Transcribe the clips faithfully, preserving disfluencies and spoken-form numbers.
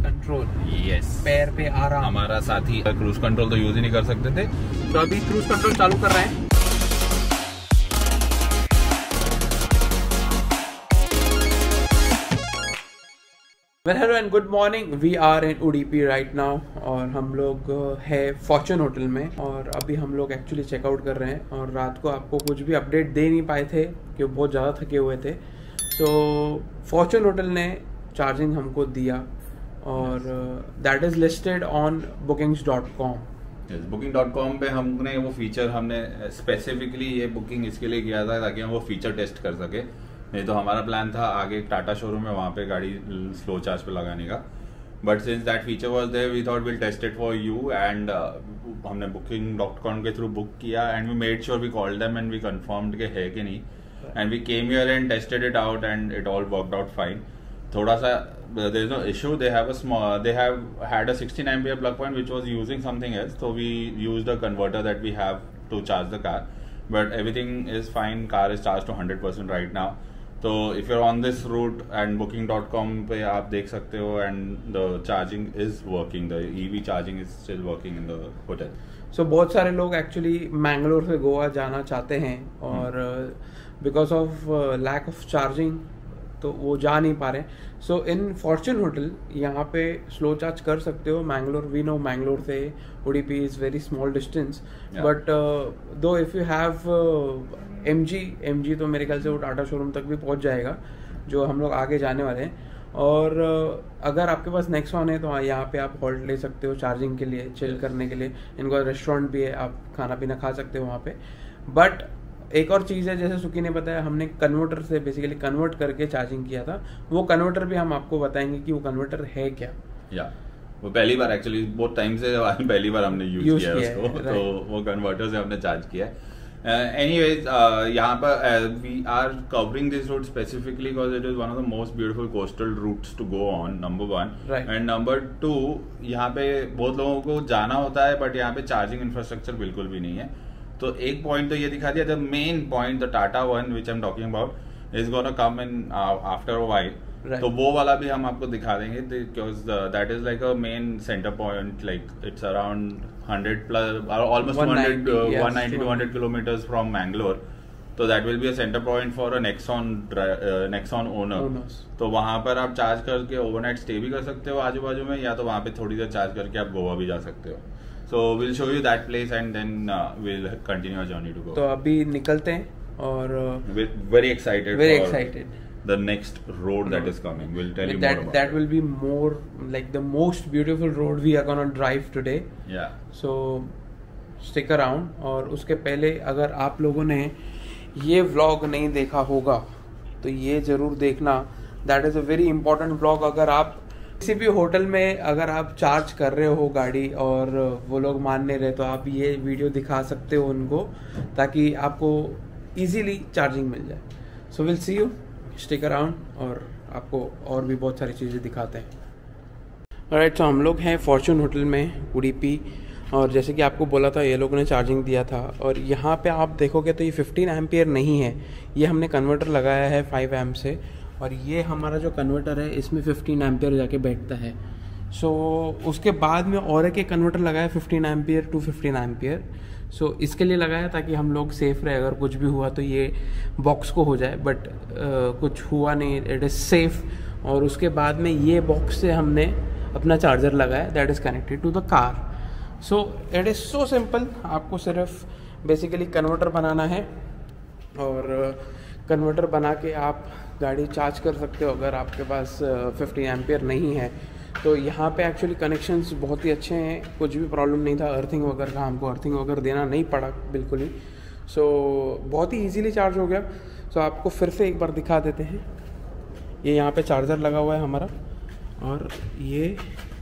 Control. Yes, पैर पे आराम। हमारा साथी क्रूज कंट्रोल तो यूज ही नहीं कर सकते थे, तो अभी क्रूज कंट्रोल चालू कर रहे हैं। Well hello and good morning, we are in Udupi right now और हम लोग है फॉर्चून होटल में और अभी हम लोग एक्चुअली चेकआउट कर रहे हैं और रात को आपको कुछ भी अपडेट दे नहीं पाए थे कि बहुत ज़्यादा थके हुए थे। सो फॉर्चून होटल ने चार्जिंग हमको दिया और that is listed on bookings dot com. Booking dot com पे हमने वो फीचर हमने स्पेसिफिकली ये बुकिंग इसके लिए किया था ताकि हम वो फीचर टेस्ट कर सके। नहीं तो हमारा प्लान था आगे एक टाटा शोरूम है वहाँ पे गाड़ी स्लो चार्ज पे लगाने का, but since that feature was there we thought will test it for you and हमने बुकिंग डॉट कॉम के थ्रू बुक किया and we made sure we called them and we confirmed के है कि नहीं and we came here and tested it out and it all worked out fine. थोड़ा सा there is no issue, they have a small they have had a sixteen ampere plug point which was using something else, so we used a converter that we have to charge the car, but everything is fine. Car is charged to one hundred percent right now. तो if you are on this route and booking dot com पे आप देख सकते हो and the charging is working, the EV charging is still working in the hotel. So बहुत सारे लोग actually Mangalore से गोवा जाना चाहते हैं और because of lack of charging तो वो जा नहीं पा रहे। सो इन फॉर्चून होटल यहाँ पे स्लो चार्ज कर सकते हो। मैंगलोर, वी नो मैंगलोर से Udupi is very small distance, but though if you have M G M G तो मेरे ख्याल से वो टाटा शोरूम तक भी पहुँच जाएगा जो हम लोग आगे जाने वाले हैं। और uh, अगर आपके पास नेक्सॉन है तो यहाँ पे आप हॉल्ट ले सकते हो चार्जिंग के लिए, चिल करने के लिए। इनका रेस्टोरेंट भी है, आप खाना पीना खा सकते हो वहाँ पे। बट एक और चीज़ है, जैसे सुकी ने बताया, हमने कन्वर्टर से बेसिकली कन्वर्ट करके चार्जिंग किया था। वो कन्वर्टर भी हम आपको बताएंगे कि वो कन्वर्टर है क्या। या वो पहली बार एक्चुअली बहुत टाइम से पहली बार हमने यूज यूज किया, किया उसको है, तो वो कन्वर्टर से हमने चार्ज किया है। एनीवेज यहाँ पर we are covering this route specifically because it is one of the most beautiful coastal routes to go on, number one. And number two, यहाँ पे बहुत लोगों को जाना होता है बट यहाँ पे चार्जिंग इंफ्रास्ट्रक्चर बिल्कुल भी नहीं है। तो एक पॉइंट तो ये दिखा दिया, the main point the Tata one which I am talking about is gonna come in after a while, तो वो वाला भी हम आपको दिखा देंगे because that is like a main centre point, like it's around hundred plus almost one ninety two hundred kilometres from Mangalore. तो that will be a centre point for a Nexon Nexon owner. तो वहां पर आप charge करके overnight stay भी कर सकते हो आजू बाजू में, या तो वहां पे थोड़ी देर चार्ज करके आप गोवा भी जा सकते हो। So we'll show you that place and then uh, we'll continue our journey to go. तो अभी निकलते हैं और uh, we're very excited. Very for excited. The next road that is coming. We'll tell you that, more about That it. will be more like the most beautiful road we are gonna drive today. Yeah. So stick around. और उसके पहले अगर आप लोगों ने ये vlog नहीं देखा होगा तो ये जरूर देखना। That is a very important vlog। अगर आप किसी भी होटल में अगर आप चार्ज कर रहे हो गाड़ी और वो लोग मान नहीं रहे तो आप ये वीडियो दिखा सकते हो उनको ताकि आपको इजीली चार्जिंग मिल जाए। So will see you, stick around और आपको और भी बहुत सारी चीज़ें दिखाते हैं। राइट, तो हम लोग हैं फॉर्चून होटल में उडुपी और जैसे कि आपको बोला था ये लोगों ने चार्जिंग दिया था और यहाँ पे आप देखोगे तो ये फिफ्टीन एम्पियर नहीं है, ये हमने कन्वर्टर लगाया है फाइव एम्प से और ये हमारा जो कन्वर्टर है इसमें फिफ्टीन एम्पियर जाके बैठता है। सो so, उसके बाद में और एक कन्वर्टर लगाया fifteen ampere to fifteen ampere. So इसके लिए लगाया ताकि हम लोग सेफ़ रहे, अगर कुछ भी हुआ तो ये बॉक्स को हो जाए, बट uh, कुछ हुआ नहीं, इट इज़ सेफ़। और उसके बाद में ये बॉक्स से हमने अपना चार्जर लगाया that is connected to the car. So it is so simple, आपको सिर्फ बेसिकली कन्वर्टर बनाना है और कन्वर्टर बना के आप गाड़ी चार्ज कर सकते हो अगर आपके पास फिफ्टीन एम्पियर नहीं है। तो यहाँ पे एक्चुअली कनेक्शंस बहुत ही अच्छे हैं, कुछ भी प्रॉब्लम नहीं था। अर्थिंग वगैरह का हमको अर्थिंग वगैरह देना नहीं पड़ा बिल्कुल ही। सो so, बहुत ही इजीली चार्ज हो गया। सो so, आपको फिर से एक बार दिखा देते हैं। ये यहाँ पे चार्जर लगा हुआ है हमारा और ये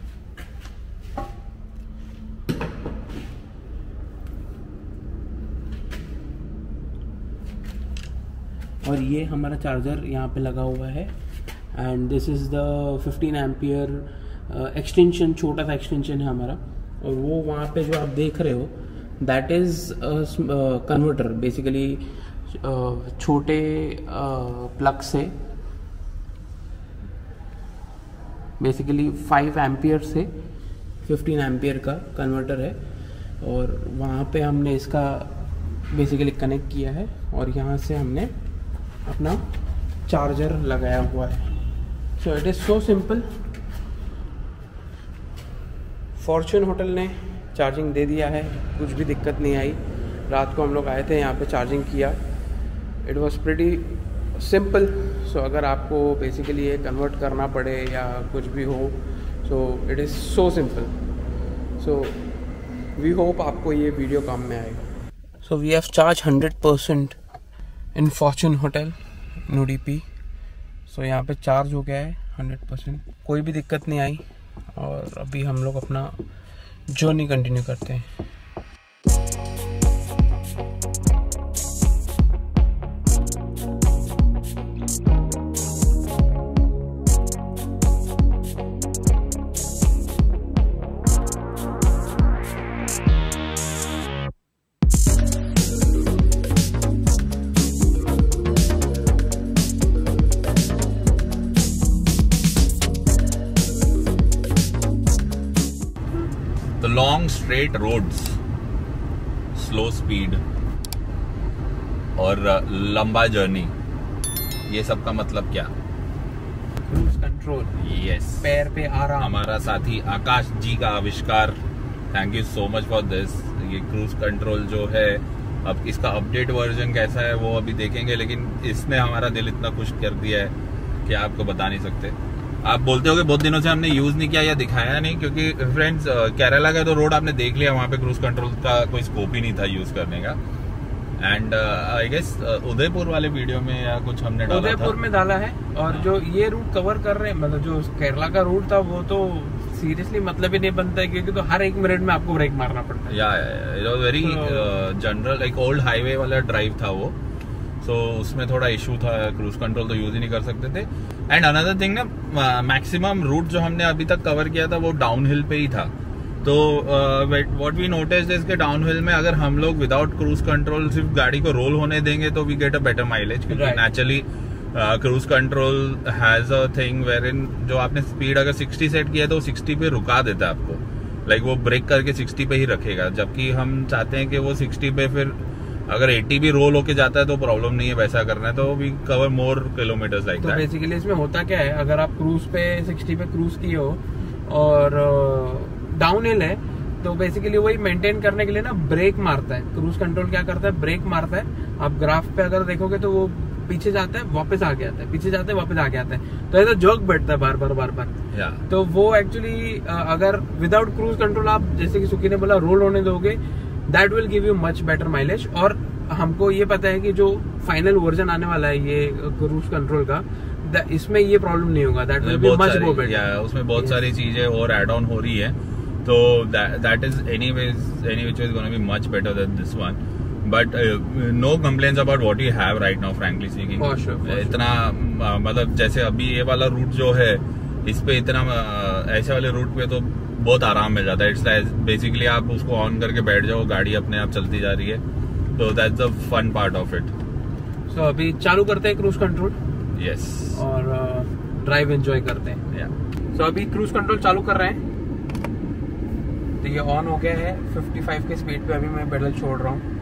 और ये हमारा चार्जर यहाँ पे लगा हुआ है and this is the fifteen ampere extension, छोटा सा एक्सटेंशन है हमारा। और वो वहाँ पे जो आप देख रहे हो दैट इज़ कन्वर्टर, बेसिकली छोटे प्लग से बेसिकली फाइव एम्पियर से फिफ्टीन एम्पियर का कन्वर्टर है, और वहाँ पे हमने इसका बेसिकली कनेक्ट किया है और यहाँ से हमने अपना चार्जर लगाया हुआ है। So it is so simple. Fortune hotel ने चार्जिंग दे दिया है, कुछ भी दिक्कत नहीं आई। रात को हम लोग आए थे यहाँ पे, चार्जिंग किया, it was pretty simple. So अगर आपको बेसिकली ये कन्वर्ट करना पड़े या कुछ भी हो, so it is so simple. So we hope आपको ये वीडियो काम में आएगा। So we have charge hundred percent in Fortune hotel Udupi. So यहाँ पे चार्ज हो गया है हंड्रेड परसेंट, कोई भी दिक्कत नहीं आई, और अभी हम लोग अपना जर्नी कंटिन्यू करते हैं। Long straight roads, slow speed और लंबा जर्नी, ये सब का मतलब क्या? Cruise control. यस, पैर पे आराम। हमारा साथी आकाश जी का आविष्कार, thank you so much for this. ये क्रूज कंट्रोल जो है, अब इसका अपडेट वर्जन कैसा है वो अभी देखेंगे, लेकिन इसने हमारा दिल इतना खुश कर दिया है कि आपको बता नहीं सकते। आप बोलते हो कि बहुत दिनों से हमने यूज नहीं किया या दिखाया नहीं, क्योंकि फ्रेंड्स केरला का तो रोड आपने देख लिया, वहाँ पे क्रूज कंट्रोल का कोई स्कोप ही नहीं था यूज करने का। एंड आई गेस उदयपुर वाले वीडियो में या कुछ हमने डाला था, उदयपुर में डाला है। और हाँ, जो ये रूट कवर कर रहे हैं, मतलब जो केरला का रूट था वो तो सीरियसली मतलब ही नहीं बनता है, क्योंकि तो हर एक मिनट में आपको ब्रेक मारना पड़ता है। या it was very general, like old highway वाला ड्राइव था वो, सो so, उसमें थोड़ा इशू था, क्रूज कंट्रोल तो यूज ही नहीं कर सकते थे। एंड अनदर थिंग ना, मैक्सिमम रूट जो हमने अभी तक कवर किया था वो डाउन हिल पे ही था। तो व्हाट वी नोटिस्ड इज के डाउन हिल में अगर हम लोग विदाउट क्रूज कंट्रोल सिर्फ गाड़ी को रोल होने देंगे तो we get a better mileage, क्योंकि naturally cruise control has a thing where in जो आपने स्पीड अगर सिक्सटी सेट किया है तो वो सिक्सटी पे रुका देता है आपको, लाइक like वो ब्रेक करके सिक्सटी पे ही रखेगा। जबकि हम चाहते हैं कि वो सिक्सटी पे फिर अगर एटी भी रोल होके जाता है तो प्रॉब्लम नहीं है, वैसा करना है तो we cover more kilometres like that. तो बेसिकली इसमें होता क्या है, अगर आप क्रूज पे सिक्सटी पे क्रूज किए हो और डाउन हिल है, तो बेसिकली वही मेंटेन करने के लिए ना ब्रेक मारता है। क्रूज कंट्रोल क्या करता है, ब्रेक मारता है। आप ग्राफ पे अगर देखोगे तो वो पीछे जाता है, वापस आगे आता है, पीछे जाता है, वापस आगे आता है, तो ऐसा जर्क बैठता है बार बार बार बार। yeah. तो वो एक्चुअली अगर विदाउट क्रूज कंट्रोल आप, जैसे कि सुकी ने बोला, रोल होने दोगे, that will give you much better mileage. और हमको ये पता है कि जो फाइनल वर्जन आने वाला है ये क्रूज कंट्रोल का, इसमें ये प्रॉब्लम नहीं होगा, that will be much more better. उसमें बहुत सारी चीजें और एड ऑन हो रही है, तो that is anyways any which is gonna be much better than this one. But no complaints about what you have right now, frankly speaking. इतना uh, मतलब जैसे अभी ये वाला रूट जो है, इस पे इतना uh, ऐसे वाले रूट पे तो बहुत आराम मिल जाता है। इट्स बेसिकली आप उसको ऑन करके बैठ जाओ, गाड़ी अपने आप चलती जा रही है, तो that's the fun part of it. So अभी चालू करते हैं क्रूज कंट्रोल। यस, और ड्राइव एंजॉय करते हैं। या सो अभी क्रूज कंट्रोल चालू कर रहे हैं, तो ये ऑन हो गया है। फिफ्टी फाइव के स्पीड पे अभी मैं पेडल छोड़ रहा हूँ।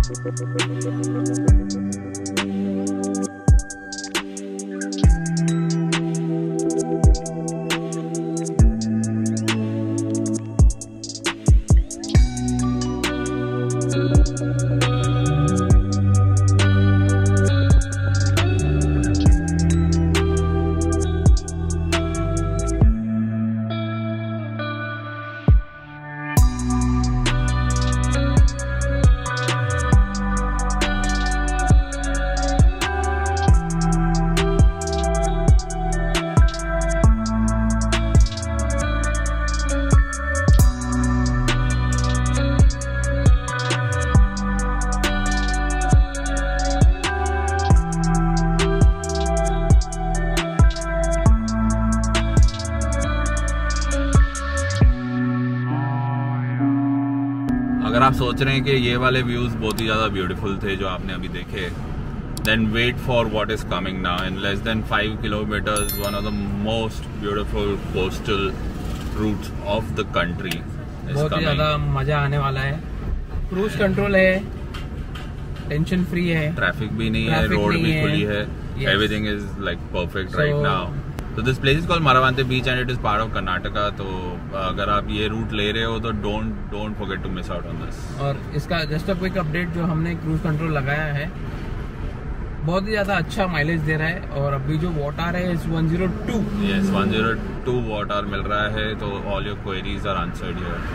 अगर आप सोच रहे हैं कि ये वाले व्यूज बहुत ही ज्यादा ब्यूटीफुल थे जो आपने अभी देखे, then wait for what is coming now. In less than five kilometers, one of the most beautiful coastal routes of the country is बहुत ही ज्यादा मजा आने वाला है। क्रूज कंट्रोल है, टेंशन फ्री है, ट्रैफिक भी नहीं है, रोड भी खुली है, everything is like perfect right now. तो this place is called Maravanthe beach and it is part of Karnataka. तो अगर आप ये रूट ले रहे हो तो don't don't forget to miss out on this. और इसका जस्ट अ क्विक अपडेट, जो हमने क्रूज कंट्रोल लगाया है बहुत ही ज्यादा अच्छा माइलेज दे रहा है। और अभी जो वाटर है इस one oh two, yes one oh two water मिल रहा है। तो all your queries are answered here.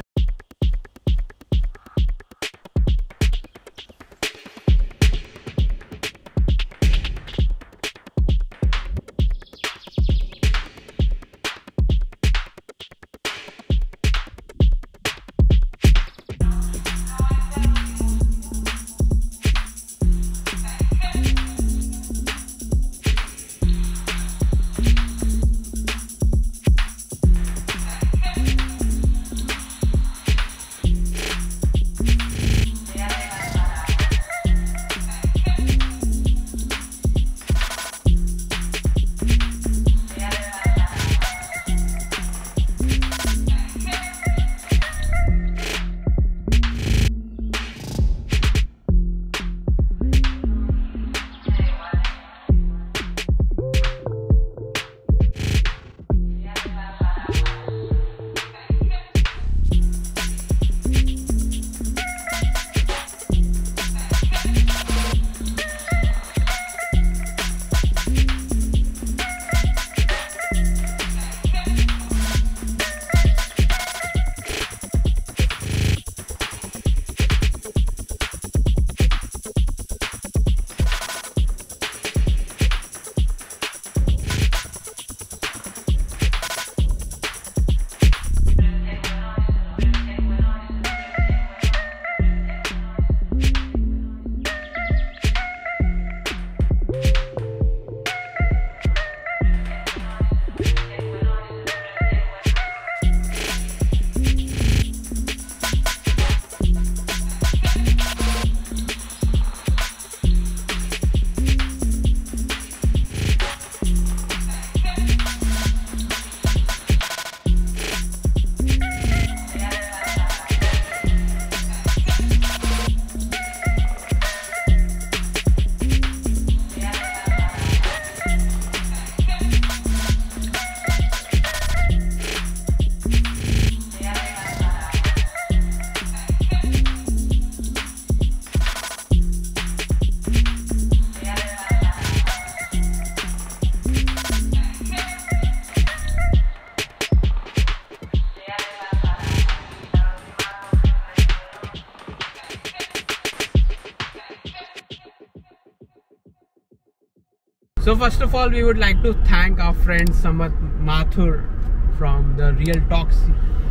So first of all, we would like to thank our friend Samarth Mathur from the Real Talks.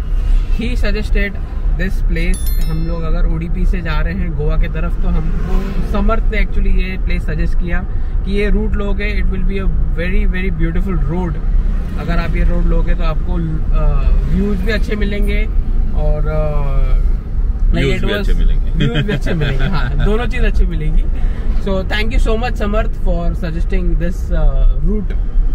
He suggested this place. हम लोग अगर ODP से जा रहे हैं गोवा के तरफ तो हमको समर्थ ने एक्चुअली ये प्लेस सजेस्ट किया कि ये रूट लोगे, it will be a very very beautiful road. अगर आप ये रोड लोगे तो आपको व्यूज भी अच्छे मिलेंगे और व्यूज भी अच्छे मिलेंगे व्यूज भी अच्छे मिलेंगे हाँ, दोनों चीज अच्छी मिलेंगी। So thank you so much Samarth for suggesting this uh, route.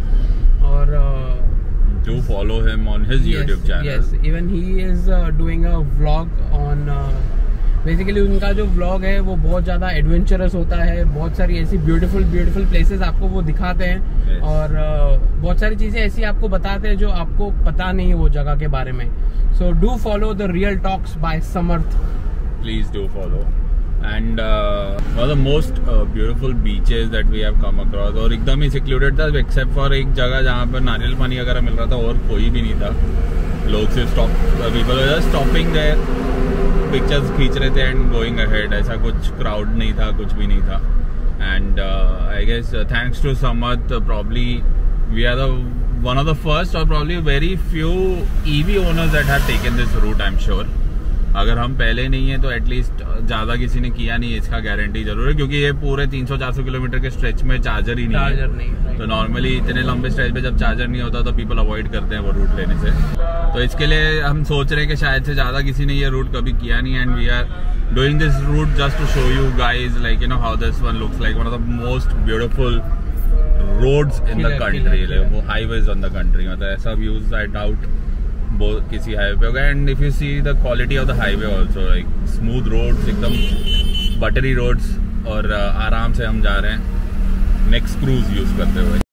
Or uh, do follow him on his yes, YouTube channel. Yes, even he is uh, doing a vlog on uh, basically उनका जो vlog है वो बहुत ज़्यादा adventurous होता है, बहुत सारी ऐसी ब्यूटीफुल ब्यूटीफुल प्लेसेस आपको वो दिखाते हैं yes. और बहुत सारी चीज़ें ऐसी आपको बताते हैं जो आपको पता नहीं वो जगह के बारे में. So do follow the Real Talks by Samarth. Please do follow. And one of the most beautiful beaches that we have come across, और एकदम ही सिक्लूडेड था एक्सेप्ट फॉर एक जगह जहाँ पर नारियल पानी वगैरह मिल रहा था और कोई भी नहीं था. लोग सिर्फ stop people were just stopping there, pictures खींच रहे थे एंड गोइंग अहेड. ऐसा कुछ क्राउड नहीं था, कुछ भी नहीं था. And I guess thanks to Samarth probably we are the one of the first और probably very few EV owners that have taken this route. I am sure अगर हम पहले नहीं है तो एटलीस्ट ज्यादा किसी ने किया नहीं, इसका गारंटी जरूर है, क्योंकि ये पूरे तीन सौ चार सौ किलोमीटर के स्ट्रेच में चार्जर ही नहीं चार्जर है. नहीं, तो नॉर्मली इतने लंबे स्ट्रेच पे जब चार्जर नहीं होता तो पीपल अवॉइड करते हैं वो रूट लेने से. तो इसके लिए हम सोच रहे हैं कि शायद से ज्यादा किसी ने ये रूट कभी किया नहीं. And we are doing this route just to show you guys like you know how this one looks like one of the most beautiful roads in the country. वो हाईवेज ऑन द कंट्री, मतलब ऐसा views I doubt किसी highway पे होगा. And if you see the quality of the highway also like smooth roads, एकदम buttery roads, और uh, आराम से हम जा रहे हैं नेक्स्ट क्रूज यूज करते हुए.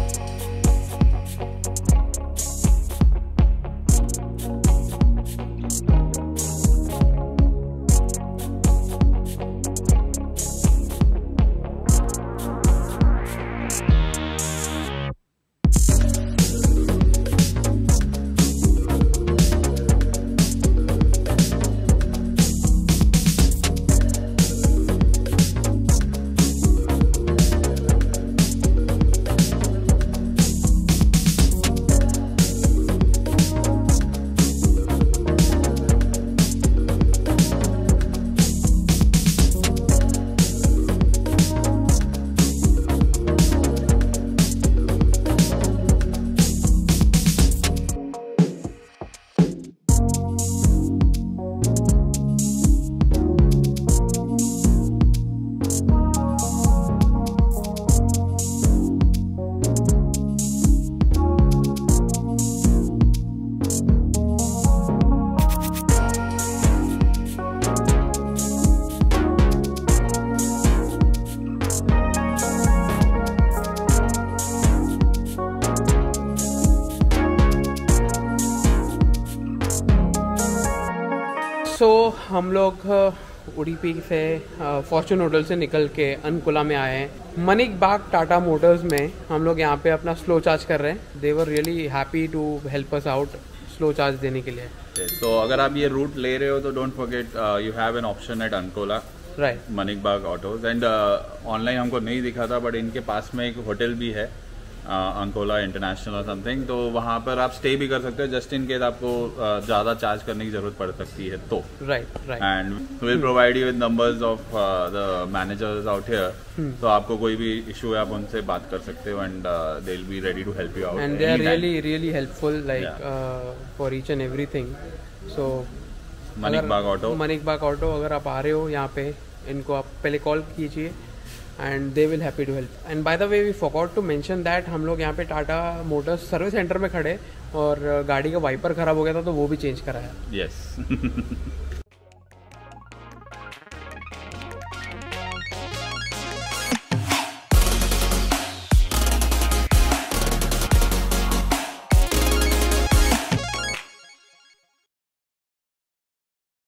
सो so, हम लोग उडुपी से फॉर्चून होटल से निकल के अंकोला में आए हैं. मनिक बाग टाटा मोटर्स में हम लोग यहाँ पे अपना स्लो चार्ज कर रहे हैं. They were really happy to help us out slow charge देने के लिए. तो अगर आप ये रूट ले रहे हो तो don't forget you have an option at Ankola, right, Manik Bagh autos. And online हमको नहीं दिखा था बट इनके पास में एक होटल भी है, अंकोला इंटरनेशनल और समथिंग, तो वहाँ पर आप स्टे भी कर सकते हो जस्ट इन केस आपको uh, ज़्यादा चार्ज करने की जरूरत पड़ सकती है तो. Right right. And will provide you with numbers of the managers out here. तो आपको कोई भी इशू है आप उनसे बात कर सकते हो and they will be ready to help you out. And they are really really helpful like for each and everything. So Manik Bagh auto, Manik Bagh auto अगर आप आ रहे हो यहाँ पे, इनको आप पहले कॉल कीजिए and they will happy to help. And by the way we forgot to mention that हम लोग यहाँ पे टाटा मोटर्स सर्विस सेंटर में खड़े और गाड़ी का वाइपर खराब हो गया था तो वो भी चेंज कराया. यस.